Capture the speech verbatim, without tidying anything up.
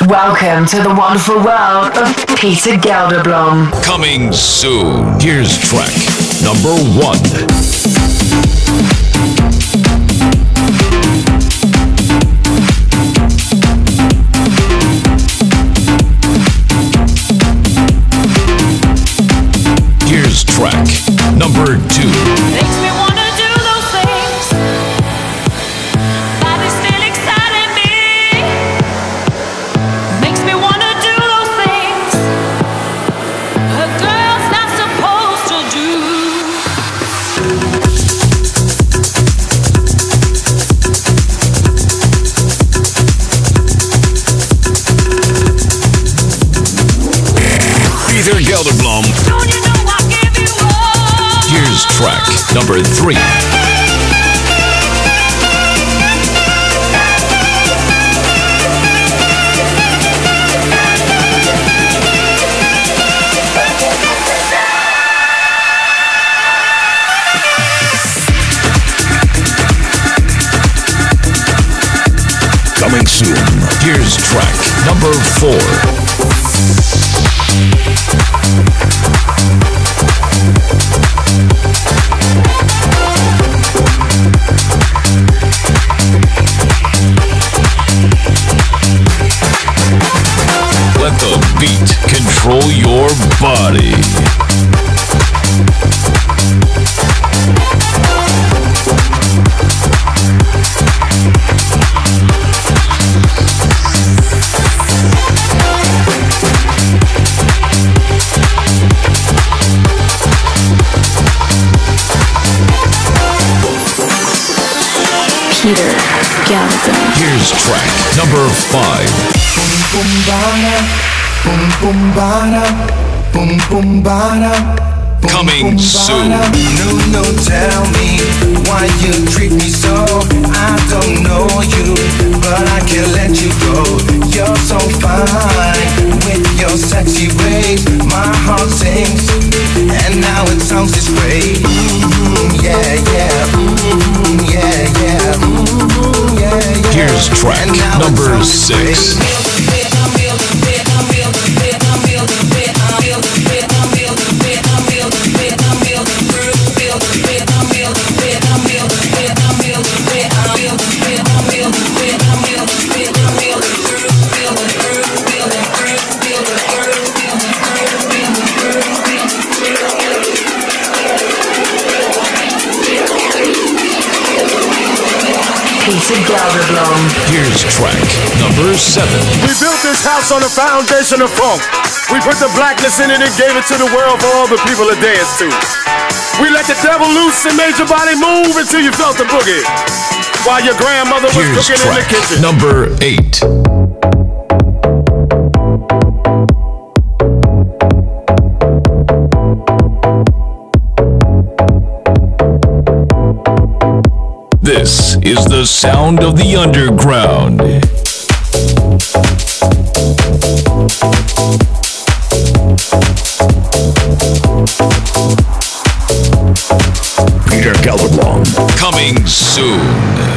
Welcome to the wonderful world of Peter Gelderblom. Coming soon. Here's track number one. Here's track number two. Makes me wanna do those things that is still exciting me. Makes me wanna do those things a girl's not supposed to do. Peter Gelderblom. Don't you know I give you all? Here's track number three. Coming soon. Here's track number four. Let the beat control your body. Peter Gelderblom. Here's track number five. Boom bada, boom boom bada, boom boom bada. Coming soon. No, no, tell me why you treat me so. I don't know you, but I can't let you go. You're so fine with your sexy ways. My heart sings, and now it sounds this way. Mm, yeah, yeah, mm, yeah, yeah, mm, yeah, yeah. Here's track number six. Peter Gelderblom. Here's track number seven. We built this house on a foundation of funk. We put the blackness in it and gave it to the world for all the people to dance to. We let the devil loose and made your body move until you felt the boogie, while your grandmother was Here's cooking in the track kitchen. number eight. This is the sound of the underground. Peter Gelderblom. Coming soon.